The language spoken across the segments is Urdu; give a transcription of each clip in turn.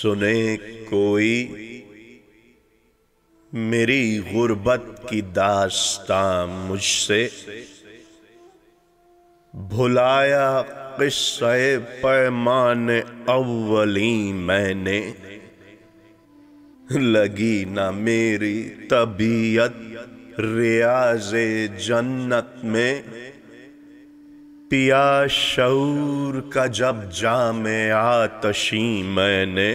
سنے کوئی میری غربت کی داستان مجھ سے، بھلایا قصہ پیمان اولیں میں نے، لگی نہ میری طبیعت ریاض جنت میں، پیا شعور کا جب جام آتشیں میں نے،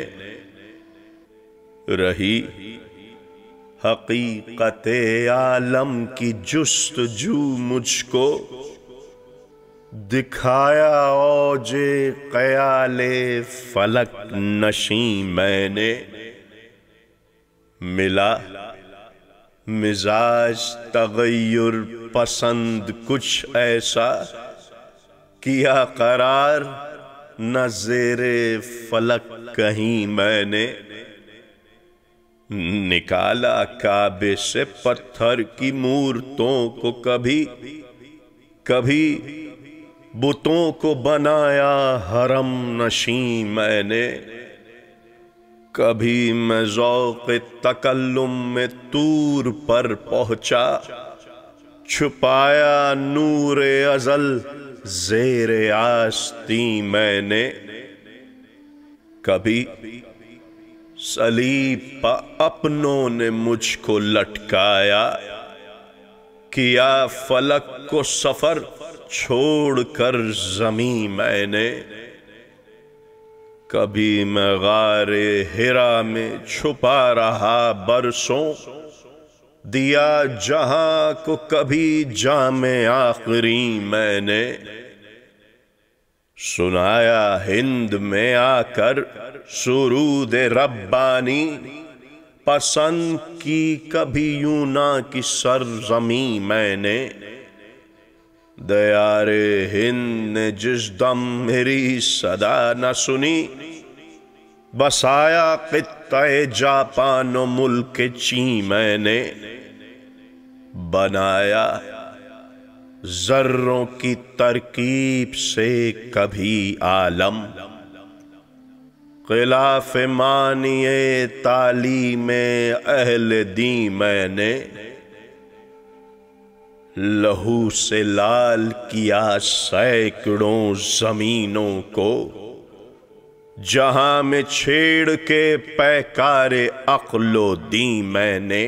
رہی حقیقت عالم کی جستجو مجھ کو، دکھایا اوج خیال فلک نشیں میں نے، ملا مزاج تغیر پسند کچھ ایسا، کیا قرار نہ زیر فلک کہیں میں نے، نکالا کعبے سے پتھر کی مورتوں کو، کبھی بتوں کو بنایا حرم نشیں میں نے، کبھی میں ذوق تکلم میں طور پر پہنچا، چھپایا نور ازل زیر آستیں میں نے، کبھی صلیب پہ اپنوں نے مجھ کو لٹکایا، کیا فلک کو سفر چھوڑ کر زمیں میں نے، کبھی میں غار حرا میں چھپا رہا برسوں، دیا جہاں کو کبھی جام آخری میں نے، سنایا ہند میں آ کر سرود ربانی، پسند کی کبھی یونان کی سرزمیں میں نے، دیار ہند نے جس دم میری صدا نہ سنی، بسایا خطہ جاپان و ملک چین میں نے، بنایا ذروں کی ترکیب سے کبھی عالم، خلاف معنی تعلیم اہل دین میں نے، لہو سے لال کیا سینکڑوں زمینوں کو، جہاں میں چھیڑ کے پیکار عقل و دین میں نے،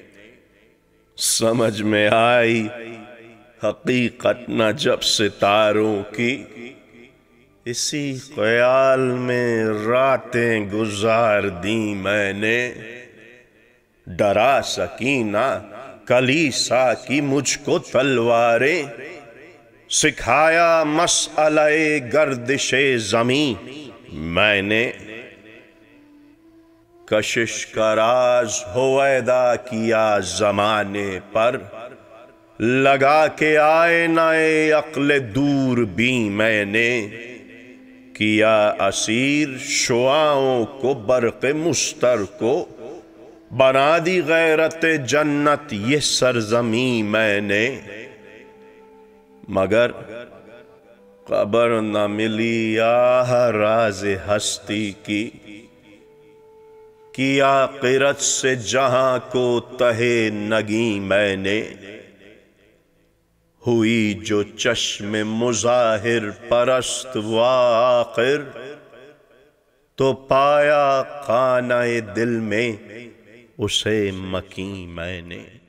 سمجھ میں آئی حقیقت نہ جب ستاروں کی، اسی خیال میں راتیں گزار دیں میں نے، ڈرا سکینہ کلیسا کی مجھ کو تلواریں، سکھایا مسئلہ گردش زمین میں نے، کشش کا راز ہویدا کیا زمانے پر، لگا کے آئینہ عقل دور بین میں نے، کیا اسیر شعاعوں کو برق مستر کو، بنا دی غیرت جنت یہ سرزمین میں نے، مگر خبر نہ ملی آہ راز ہستی کی، کیا آخرت سے جہاں کو تہے نگیں میں نے، ہوئی جو چشم مظاہر پرست و آخر، تو پایا خانہ دل میں اسے مکیں میں نے۔